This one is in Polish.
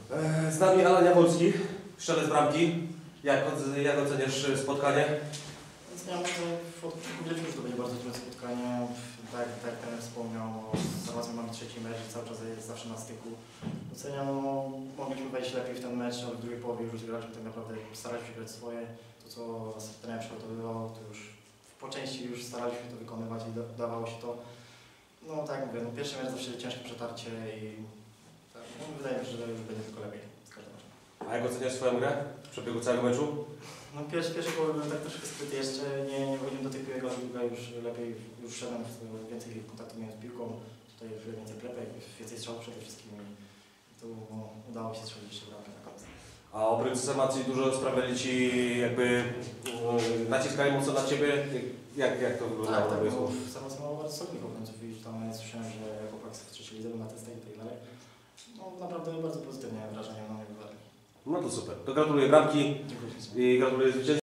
Z nami Alan Jaworski, strzelec bramki. Jak oceniasz spotkanie? Ja może od początku wiedzieliśmy, że to będzie bardzo trudne spotkanie. Tak jak ten wspomniał, zaraz mamy trzeci mecz, cały czas jest zawsze na styku. Oceniam, mogliśmy wejść lepiej w ten mecz, ale w drugiej połowie już graliśmy tak naprawdę, staraliśmy się grać swoje. To co trener przygotowywał, to już po części już staraliśmy to wykonywać i dawało się to. No tak jak mówię, pierwszy mecz zawsze ciężkie przetarcie i tak, wydaje mi się, że już będzie tylko lepiej z każdym meczem. A jak oceniasz swoją grę w przebiegu całego meczu? No pierwszy połowy byłem tak troszkę skryty jeszcze, nie wchodziłem do tej piłki, ale druga już lepiej, już szedłem, więcej kontaktu miałem z piłką, tutaj już więcej klepek, więcej strzałów przede wszystkim i tu udało się strzelić jeszcze bramkę na końcu. A obrońcy Samacji dużo sprawiali Ci jakby naciskali mocno na Ciebie? Jak to wyglądało? Tak, no, Samac ma bardzo solidnych obrońców i tam słyszałem, że chłopaki w trzeciej lidze na testach i tak dalej. No naprawdę bardzo pozytywnie wrażenie na mnie wywarli. No to super. To gratuluję bramki Dziękuję. i gratuluję zwycięstwa.